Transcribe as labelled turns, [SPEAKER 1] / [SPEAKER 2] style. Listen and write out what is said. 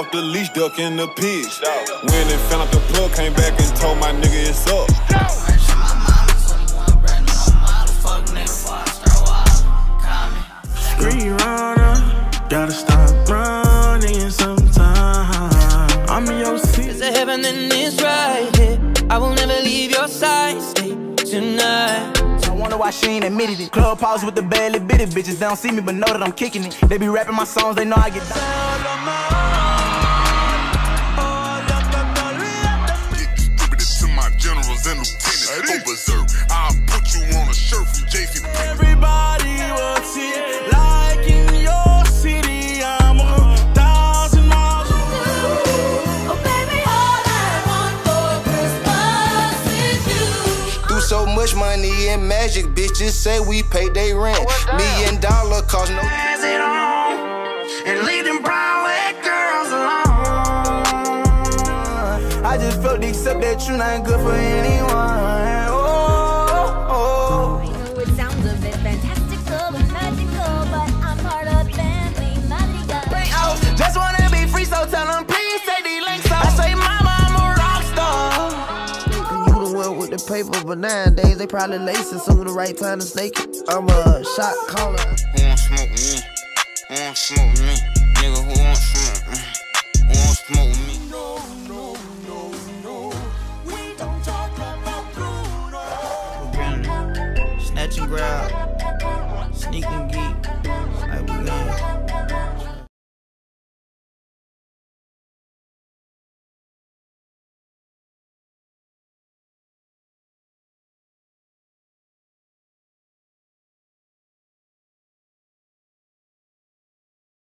[SPEAKER 1] off the leash, duck in the pitch. Went and found out the plug, came back and told my nigga it's up.
[SPEAKER 2] Street runner, gotta stop running sometime. I'm in your seat.
[SPEAKER 3] There's a heaven and it's right here. I will never leave your side, stay tonight.
[SPEAKER 2] I wonder why she ain't admitted it. Club pause with the barely bitty bitches. They don't see me but know that I'm kicking it. They be rapping my songs, they know I get down.
[SPEAKER 4] Distributed to my generals and lieutenants. Go berserk. I'll put you on a shirt from JC.
[SPEAKER 2] Everybody wants it like in your city. I'm 1,000 miles away.
[SPEAKER 5] Oh baby, all I want for Christmas is you.
[SPEAKER 6] Do so much money in magic, bitches say we pay they rent. $1 million cost no.
[SPEAKER 2] Pass it on and leave them brown-haired girls alone. I just felt to accept that you're not good for anyone.
[SPEAKER 5] I know it sounds a bit fantastical and magical, but I'm part of the family, Madrigal.
[SPEAKER 2] Just wanna be free, so tell them please take these links off. I say, mama, I'm a rock star.
[SPEAKER 7] You the one with the paper, but nowadays they probably lace it. Soon the right time to snake it. I'm a shot caller.
[SPEAKER 4] Who want smoke with me? Who want smoke with me? Nigga, who want smoke with me? Who want smoke with me?
[SPEAKER 2] We don't talk about Bruno.
[SPEAKER 3] Snatch and grab, sneak and get.